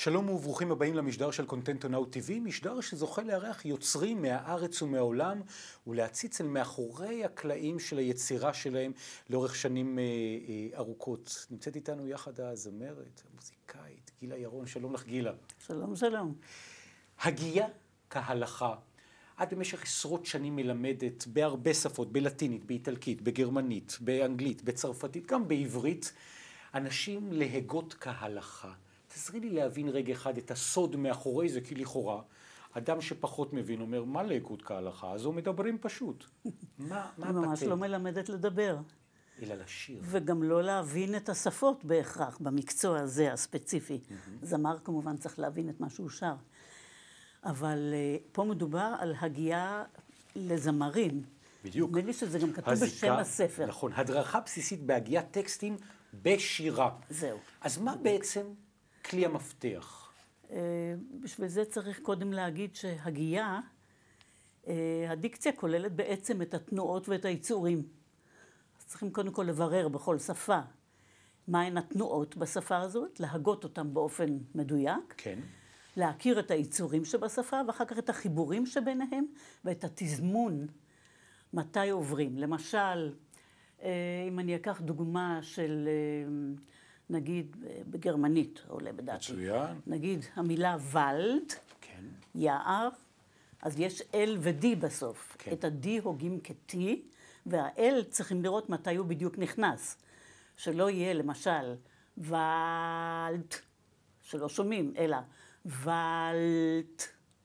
שלום וברוכים הבאים למשדר של Contento Now TV, משדר שזוכה לארח יוצרים מהארץ ומהעולם ולהציץ אל מאחורי הקלעים של היצירה שלהם לאורך שנים ארוכות. נמצאת איתנו יחד הזמרת, המוזיקאית, גילה ירון. שלום לך גילה. שלום, שלום. הגייה כהלכה. את במשך עשרות שנים מלמדת בהרבה שפות, בלטינית, באיטלקית, בגרמנית, באנגלית, בצרפתית, גם בעברית, אנשים להגות כהלכה. תעזרי לי להבין רגע אחד את הסוד מאחורי זה, כי לכאורה, אדם שפחות מבין אומר, מה להגות כהלכה? אז הוא מדברים פשוט. מה אני ממש לא מלמדת לדבר. אלא לשיר. וגם לא להבין את השפות בהכרח, במקצוע הזה הספציפי. זמר כמובן צריך להבין את מה שהוא שר. אבל פה מדובר על הגייה לזמרים. בדיוק. נדמה לי שזה גם כתוב בשם הספר. נכון, הדרכה בסיסית בהגיית טקסטים בשירה. זהו. אז מה בעצם כלי המפתח? בשביל זה צריך קודם להגיד שהגייה, הדיקציה כוללת בעצם את התנועות ואת היצורים. אז צריכים קודם כל לברר בכל שפה מהן התנועות בשפה הזאת, להגות אותם באופן מדויק. כן. להכיר את היצורים שבשפה, ואחר כך את החיבורים שביניהם, ואת התזמון, מתי עוברים. למשל, אם אני אקח דוגמה של, נגיד, בגרמנית, עולה בדעתי. מצוין. נגיד, המילה ולד, כן. יער, אז יש L ו-D בסוף. כן. את ה-D הוגים כ-T, וה-L צריכים לראות מתי הוא בדיוק נכנס. שלא יהיה, למשל, ולד, שלא שומעים, אלא ולט.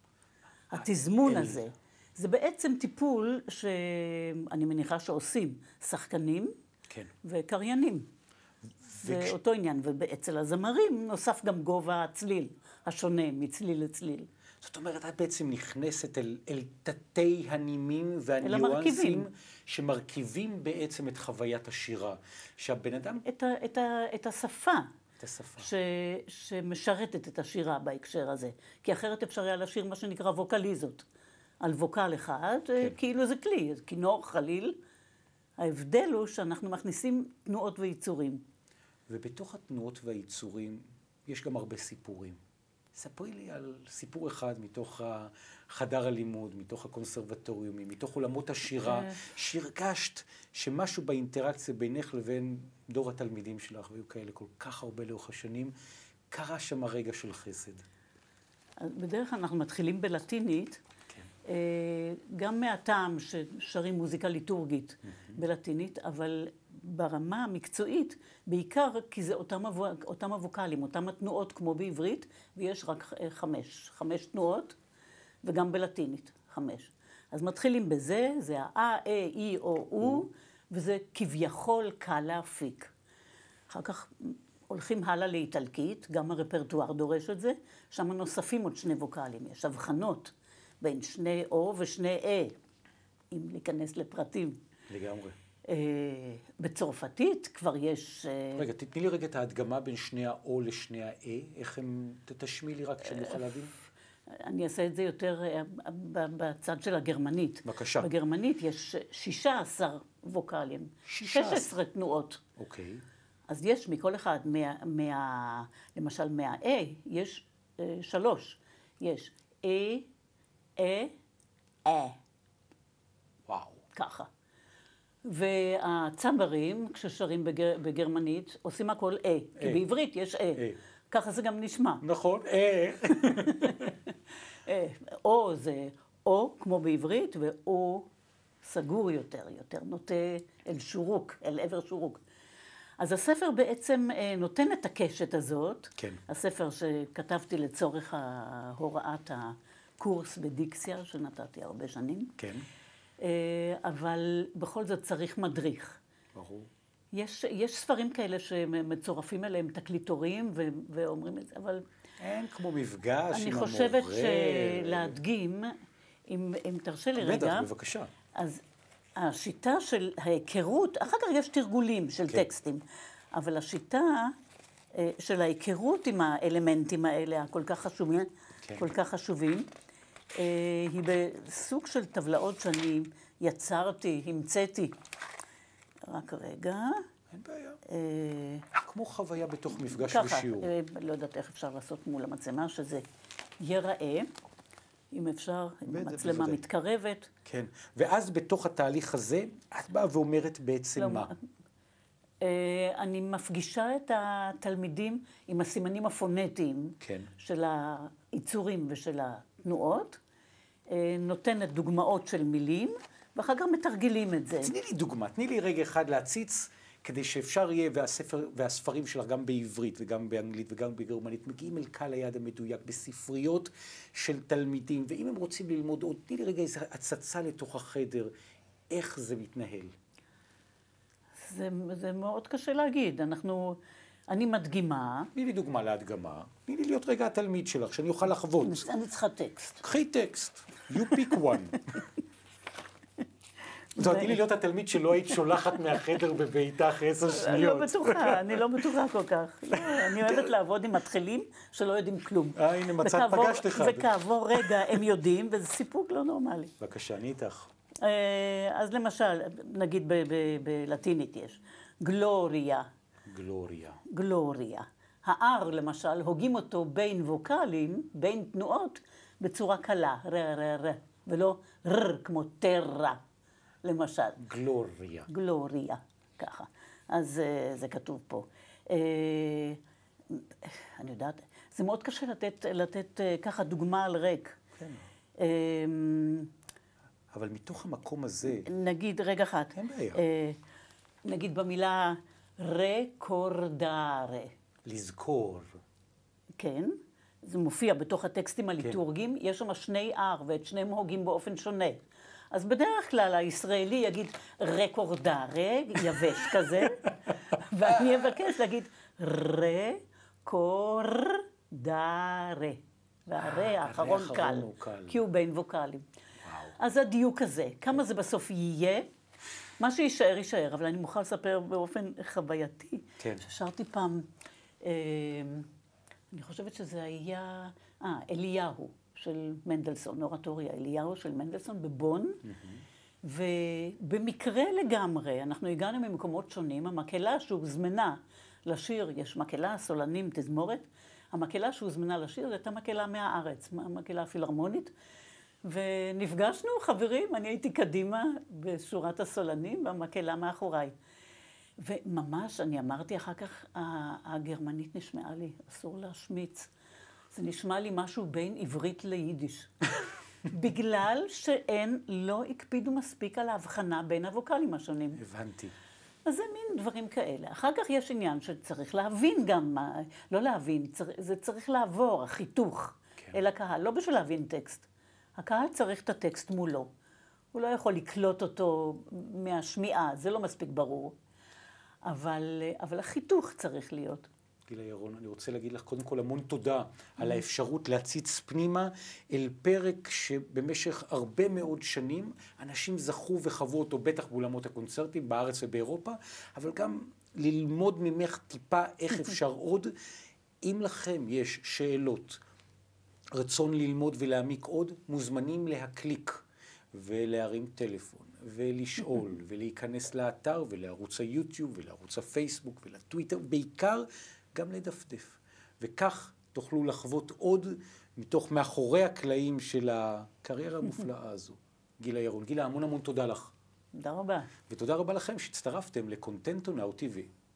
התזמון הזה. זה בעצם טיפול שאני מניחה שעושים שחקנים כן. וקריינים. זה אותו עניין. ואצל הזמרים נוסף גם גובה הצליל, השונה מצליל לצליל. זאת אומרת, את בעצם נכנסת אל תתי הנימים והניואנסים שמרכיבים בעצם את חוויית השירה. שהבן אדם... את השפה. את השפה. שמשרתת את השירה בהקשר הזה. כי אחרת אפשר היה לשיר מה שנקרא ווקליזות. על ווקל אחד, כן. כאילו זה כלי, כינור, חליל. ההבדל הוא שאנחנו מכניסים תנועות ויצורים. ובתוך התנועות והיצורים יש גם הרבה סיפורים. ספרי לי על סיפור אחד מתוך חדר הלימוד, מתוך הקונסרבטוריומי, מתוך עולמות השירה, שהרגשת שמשהו באינטראקציה בינך לבין דור התלמידים שלך, והיו כאלה כל כך הרבה לאורך השנים, קרה שם הרגע של חסד. בדרך כלל אנחנו מתחילים בלטינית, כן. גם מהטעם ששרים מוזיקה ליטורגית בלטינית, אבל ברמה המקצועית, בעיקר כי זה אותם הווקלים, אותם התנועות כמו בעברית, ויש רק 5 תנועות, וגם בלטינית 5. אז מתחילים בזה, זה ה-A, E, I, O, U, וזה כביכול קל להפיק. אחר כך הולכים הלאה לאיטלקית, גם הרפרטואר דורש את זה, שם נוספים עוד 2 ווקלים, יש הבחנות בין 2 O ו2 A, אם להיכנס לפרטים. לגמרי. בצרפתית כבר יש... רגע, תתני לי רגע את ההדגמה בין 2 ה-O ל2 ה-A, איך הם... תשמיעי לי רק שאני אוכל להבין. אני אעשה את זה יותר בצד של הגרמנית. בבקשה. בגרמנית יש 16 ווקלים, 16 תנועות. אוקיי. אז יש מכל אחד, למשל מה-A, יש 3. יש A, וואו. ככה. והצברים, כששרים בגרמנית, עושים הכל A, כי בעברית יש A. ככה זה גם נשמע. נכון, או זה או, כמו בעברית, ואו סגור יותר נוטה אל שורוק, אל עבר שורוק. אז הספר בעצם נותן את הקשת הזאת, כן. הספר שכתבתי לצורך הוראת הקורס בדיקציה, שנתתי הרבה שנים. כן. אבל בכל זאת צריך מדריך. ברור. יש ספרים כאלה שמצורפים אליהם תקליטורים ואומרים את זה, אבל... אין כמו מפגש עם המורה. אני חושבת שלהדגים, אם תרשה לי רגע... בטח, בבקשה. אז השיטה של ההיכרות, אחר כך יש תרגולים של טקסטים, אבל השיטה של ההיכרות עם האלמנטים האלה, כל כך חשובים, היא בסוג של טבלאות שאני יצרתי, המצאתי. רק רגע. אין בעיה. כמו חוויה בתוך מפגש ושיעור. ככה, לא יודעת איך אפשר לעשות מול המצלמה, שזה ייראה, אם אפשר, מצלמה מתקרבת. כן, ואז בתוך התהליך הזה, את באה ואומרת בעצם מה? אני מפגישה את התלמידים עם הסימנים הפונטיים של היצורים ושל התנועות, נותנת דוגמאות של מילים, ואחר כך מתרגלים את זה. תני לי דוגמה, תני לי רגע אחד להציץ, כדי שאפשר יהיה, והספרים שלך גם בעברית וגם באנגלית וגם בגרמנית, מגיעים אל קהל היעד המדויק בספריות של תלמידים, ואם הם רוצים ללמוד עוד, תני לי רגע איזו הצצה לתוך החדר, איך זה מתנהל. זה מאוד קשה להגיד. אני מדגימה. תני לי דוגמה להדגמה. תני לי להיות רגע התלמיד שלך, שאני אוכל לחוות. אני צריכה טקסט. קחי טקסט. You pick one. תני לי להיות התלמיד שלא היית שולחת מהחדר בביתה אחרי 10 שניות. אני לא בטוחה כל כך. אני אוהבת לעבוד עם מתחילים שלא יודעים כלום. הנה, מצאת פגשת אחד. וכעבור רגע הם יודעים, וזה סיפוק לא נורמלי. בבקשה, אני איתך. אז למשל, נגיד בלטינית יש, גלוריה. גלוריה. גלוריה. ה-R למשל, הוגים אותו בין ווקלים, בין תנועות, בצורה קלה, ר, ולא ר כמו טרה, למשל. גלוריה. גלוריה, ככה. אז זה כתוב פה. אני יודעת, זה מאוד קשה לתת ככה דוגמה על ריק. כן. אבל מתוך המקום הזה... נגיד, רגע אחד. אין בעיה. נגיד במילה רקורדארה. לזכור. כן, זה מופיע בתוך הטקסטים הליטורגיים. יש שם 2 R, ואת שניהם הוגים באופן שונה. אז בדרך כלל הישראלי יגיד רקורדארה, יבש כזה, ואני אבקש להגיד רקורדארה. והרי האחרון קל, כי הוא בין ווקלים. אז הדיוק הזה, כמה זה בסוף יהיה, מה שישאר, יישאר, אבל אני מוכרחה לספר באופן חווייתי, ששרתי פעם, אני חושבת שזה היה, אליהו של מנדלסון, אורטוריה, אליהו של מנדלסון בבון, ובמקרה לגמרי, אנחנו הגענו ממקומות שונים, המקהלה שהוזמנה לשיר, יש מקהלה, סולנים, תזמורת, המקהלה שהוזמנה לשיר, זו הייתה מקהלה מהארץ, מקהלה פילהרמונית, ונפגשנו חברים, אני הייתי קדימה בשורת הסולנים, והמקהלה מאחוריי. וממש, אני אמרתי אחר כך, הגרמנית נשמעה לי, אסור להשמיץ. זה נשמע לי משהו בין עברית ליידיש. בגלל לא הקפידו מספיק על ההבחנה בין הווקלים השונים. הבנתי. אז זה מין דברים כאלה. אחר כך יש עניין שצריך להבין גם מה, לא להבין, זה צריך לעבור, החיתוך אל הקהל, לא בשביל להבין טקסט. הקהל צריך את הטקסט מולו. הוא לא יכול לקלוט אותו מהשמיעה, זה לא מספיק ברור. אבל החיתוך צריך להיות. גילה ירון, אני רוצה להגיד לך קודם כל המון תודה על האפשרות להציץ פנימה אל פרק שבמשך הרבה מאוד שנים אנשים זכו וחוו אותו בטח באולמות הקונצרטים בארץ ובאירופה, אבל גם ללמוד ממך טיפה איך אפשר עוד. אם לכם יש שאלות, רצון ללמוד ולהעמיק עוד, מוזמנים להקליק ולהרים טלפון ולשאול ולהיכנס לאתר ולערוץ היוטיוב ולערוץ הפייסבוק ולטוויטר, בעיקר גם לדפדף. וכך תוכלו לחוות עוד מתוך מאחורי הקלעים של הקריירה המופלאה הזו. גילה ירון. גילה, המון המון תודה לך. תודה רבה. ותודה רבה לכם שהצטרפתם לקונטנטו נאו TV.